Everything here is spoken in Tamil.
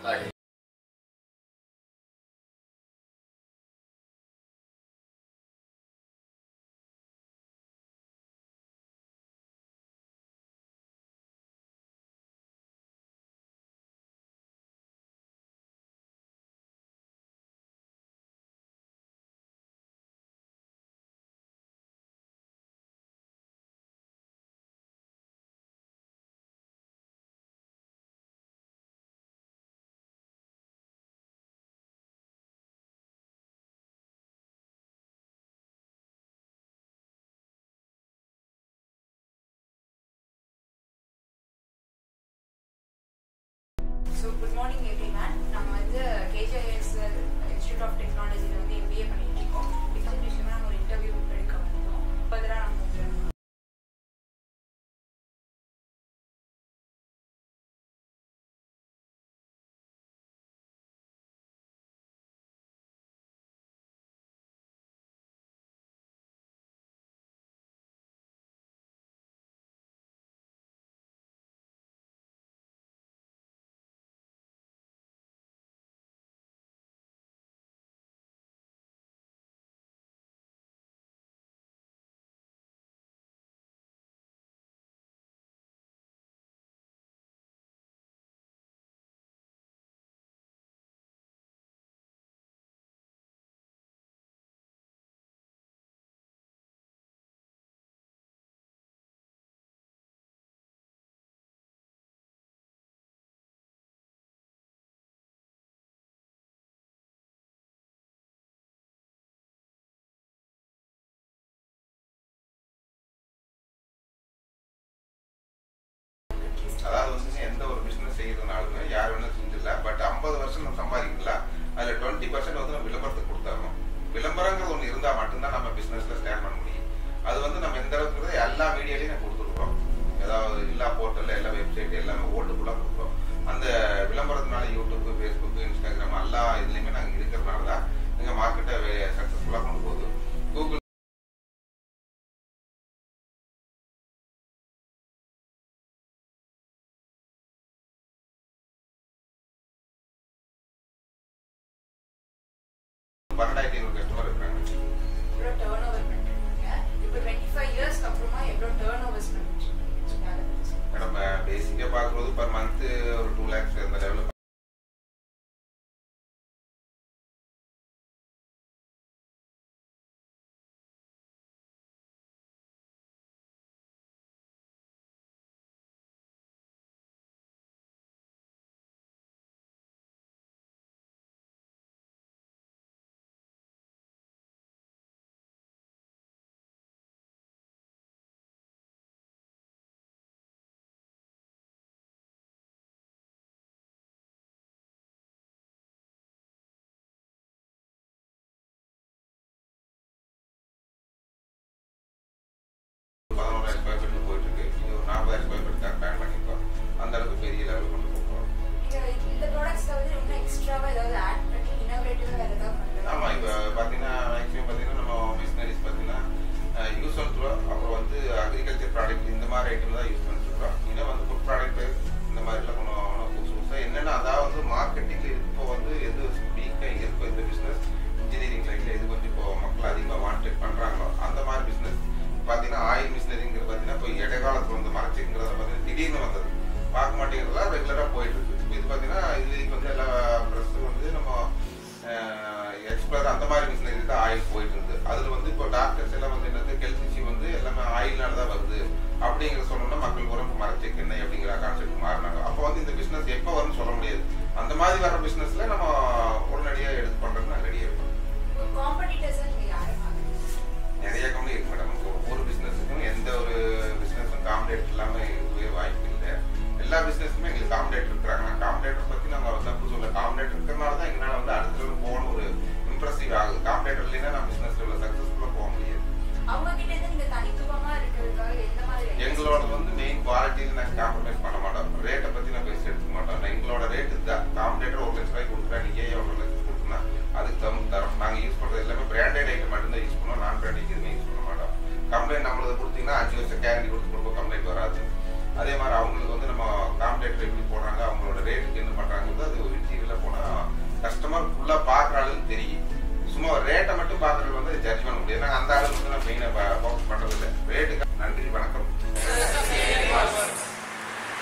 So good morning everyone. நம்ம வந்து KJIS Institute of Technology ல வந்து MBA பண்ணிட்டு இருக்கோம். டிஃபரண்ட் விஷயமா நம்ம ஒரு இன்டர்வியூ எடுக்க வந்தோம். ஃபர்தரா நம்ம அதாவது வந்து எந்த ஒரு பிசினஸ் செய்யறதுனாலுமே யார் வேணா செஞ்சிடலாம். பட் 50 வருஷம் நம்ம சம்பாதிக்கலாம். அதுல 20% வந்து நம்ம விளம்பரத்துக்கு கொடுத்தாகணும். விளம்பரங்கிறது ஒன்று இருந்தா மட்டும்தான் நம்ம பிசினஸ்ல ஸ்டாண்ட் பண்ண முடியும். அது வந்து நம்ம எந்த அளவுக்கு எல்லா மீடியாலையும் நம்ம கொடுத்துருக்கோம். ஏதாவது எல்லா போர்ட்டல்ல எல்லா வெப்சைட் எல்லாமே ஓல்டுக்குள்ளா கொடுக்குறோம். அந்த விளம்பரத்தினால யூடியூப், ஃபேஸ்புக், இன்ஸ்டாகிராம் எல்லா இதுலயுமே நாங்க இருக்கிறதுனால தான் எங்க மார்க்கெட்டை சக்சஸ்ஃபுல்லா கொண்டு போகுது. கூகுள் கஸ்டமர் இருக்காங்க. எவ்வளோ டர்ன் ஓவர் பண்ணிருக்கீங்க? இப்போ 25 இயர்ஸ்க்கு அப்புறமா எவ்வளோ டர்ன் ஓவர்ஸ் பண்ணிருக்கீங்க? நம்ம பேசிக்கா பார்க்குறது பர் மந்த் ஒரு 2 lakhs அந்த லெவலில் போயிட்டு இருக்கு. இது ஒரு 40,000 ஸ்கொயர் ஃபீட் பிளான் பண்ணிருக்கோம். அந்த அளவுக்கு பெரிய லெவல் கொண்டு போகிறோம். இந்த ப்ராடக்ட்ஸ் வந்து இன்னும் எக்ஸ்ட்ராவா ஏதாவது ஆட் பண்ணி இன்னோவேட்டிவா வேற ஏதாவது பண்ணலாம்? ஆமா, இப்போ பார்த்தீங்கன்னா மேக்ஸிமம் பார்த்தீங்கன்னா நம்ம மிஷினரிஸ் பார்த்தீங்கன்னா யூஸ் பண்ணுறோம். அப்புறம் வந்து அக்ரிகல்ச்சர் ப்ராடக்ட் இந்த மாதிரி ஐட்டம் தான் யூஸ் பண்ணிருக்கிறோம். இன்னும் வந்து ஃபுட் ப்ராடக்ட் இந்த மாதிரிலாம் கொஞ்சம் புதுசு புதுசாக என்னென்னா அதாவது மார்க்கெட்டிங்கில் இப்போ வந்து எது வீக்காக இருக்கோ இந்த பிஸ்னஸ் இன்ஜினியரிங் லைனில் எது கொஞ்சம் இப்போ மக்கள் அதிகமாக வாண்டட் பண்ணுறாங்களோ அந்த மாதிரி பிஸ்னஸ் பார்த்தீங்கன்னா ஆயில் மிஷினரிங்கிறது பார்த்தீங்கன்னா இப்போ இடைக்காலத்தில் வந்து மறைச்சிங்கிறத பார்த்தீங்கன்னா திடீர்னு வந்தது பார்க்க மாட்டேங்கிறதுலாம் ரெகுலராக போயிட்டு இருக்கு. இப்போ இது பார்த்தீங்கன்னா இதுக்கு வந்து எல்லா ப்ரெஸ்ஸும் வந்து நம்ம எக்ஸ்பிளர் அந்த மாதிரி மிஷினரி தான் ஆயில் போயிட்டு இருந்து. அதில் வந்து இப்போ டாக்டர்ஸ் எல்லாம் வந்து என்னது ஹெல்த் இஷ்யூ வந்து எல்லாமே ஆயில்னால தான் வருது அப்படிங்கிற சொன்னோம்னா மக்கள் உடம்பு மறைச்சிக்கு என்ன அப்படிங்கிற கான்செப்ட் மாறினாங்க. அப்போ வந்து இந்த பிஸ்னஸ் எப்போ வரும்னு சொல்ல முடியாது. அந்த மாதிரி வர பிஸ்னஸ்ல